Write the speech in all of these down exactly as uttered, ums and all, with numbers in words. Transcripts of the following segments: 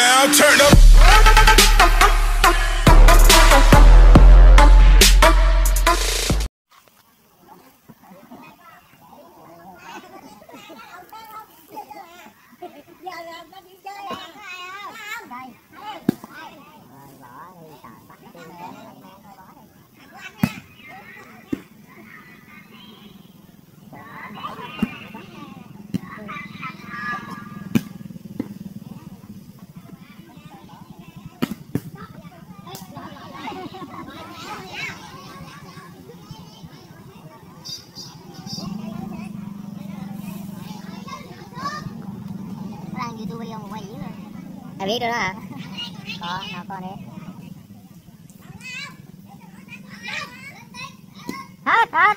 now, turn up. Em biết rồi đó hả? Có, nào con đi. Hết, hết.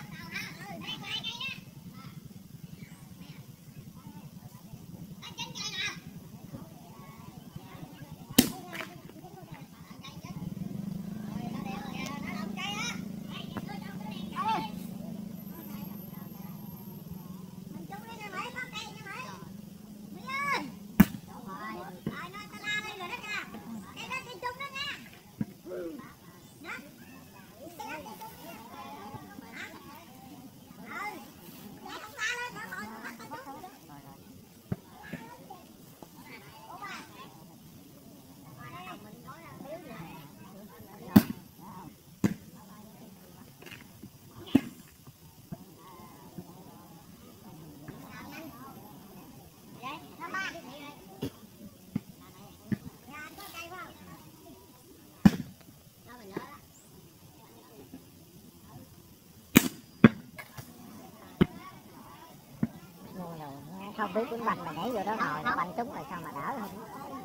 Không biết cuốn banh mà nhảy vô đó ngồi nó banh trúng rồi sao mà đỡ không?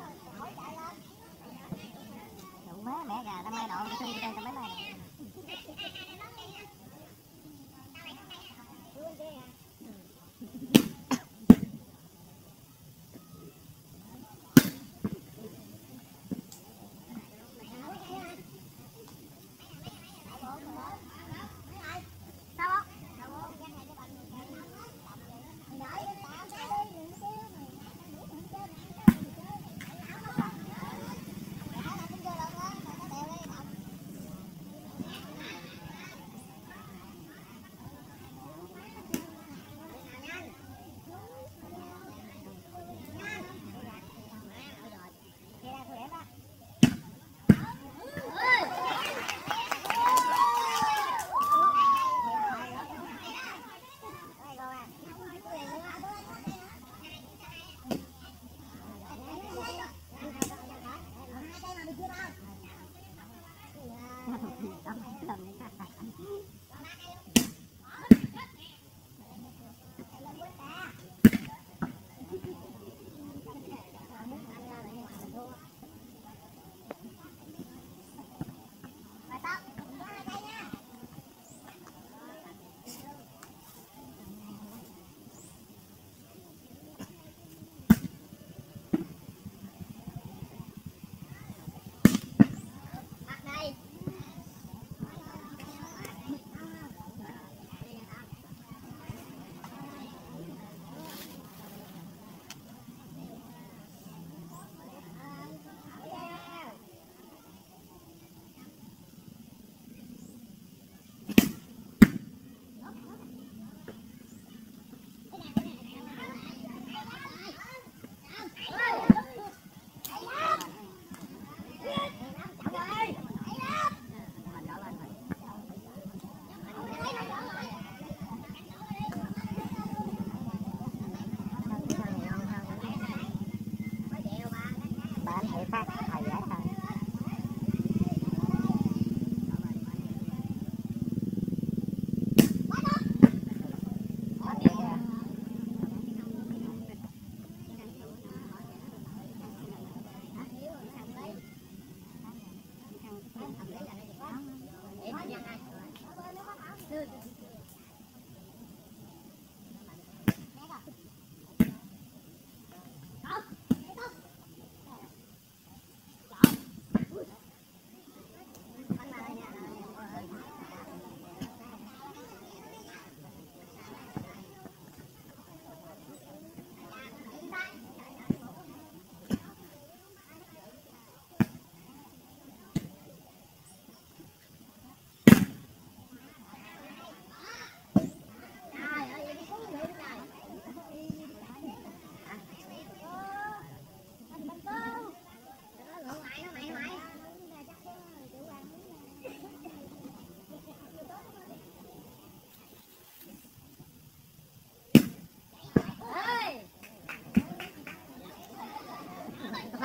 Đủ má mẹ gà năm nay độ nó xinh trên mấy này.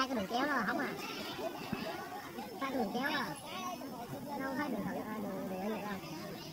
cái đường kéo đó không à, thấy đường kéo đó nó không thấy đường thử à, đường địa vậy đâu.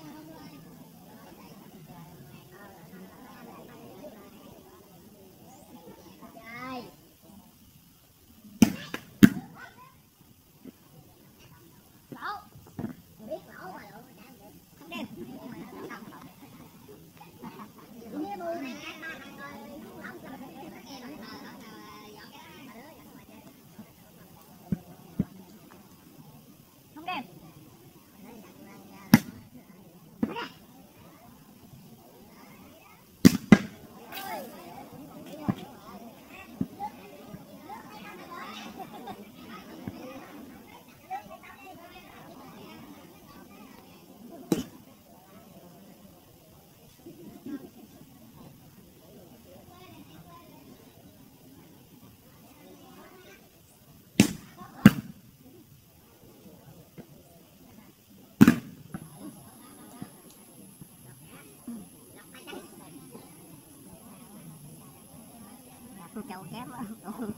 Châu kém quá.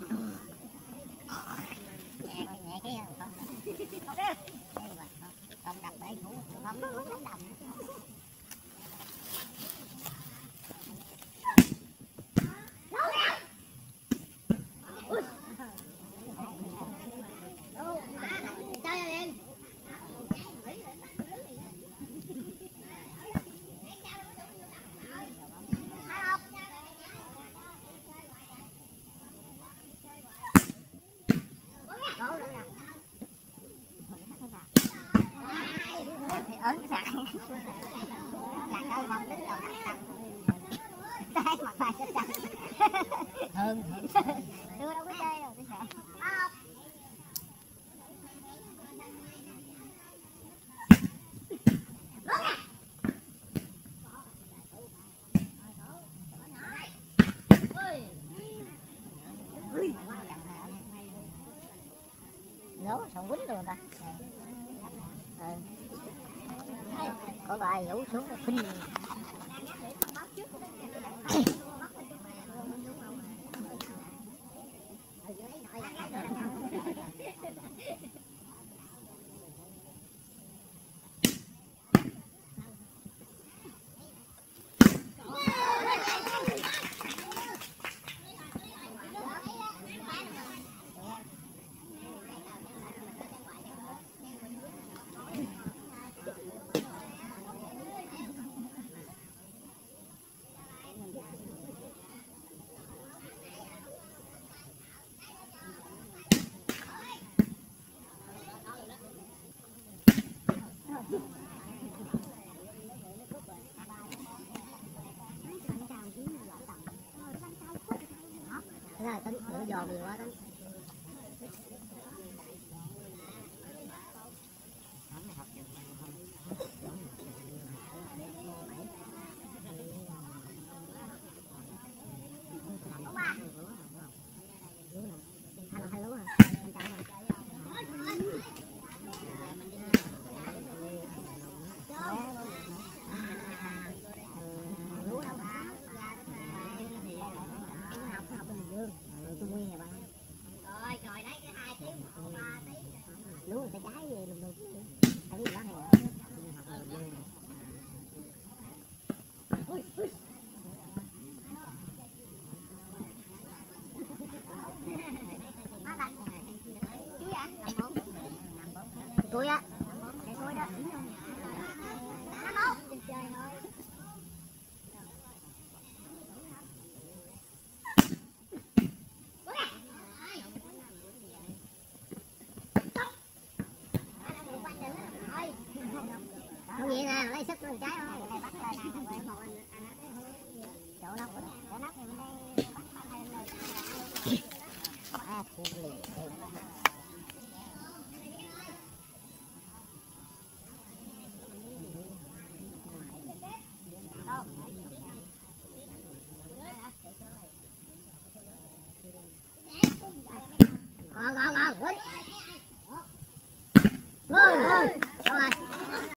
Nhẹ nhẹ cái không. Không đập bể ngủ không có đánh đầm. Ấn cái sạc lạc ơi không đứng đầu đặt tay mặt bài cho chặt hơn đưa đâu có chơi đâu cái sạc lố xong quýnh luôn ta. Ừ. Có bài vũ xuống là khinh. Rồi tính thử giò nhiều quá tính. Lúa người ta trái về lùm lùm thấy gì đó hay cuối á cuối đó không vậy nè, lấy sức con trái thôi. Chỗ nóc rồi, chỗ nóc thì mình đây bắt bắt lên rồi. À, thu liền. Ngon ngon ngon, quýnh.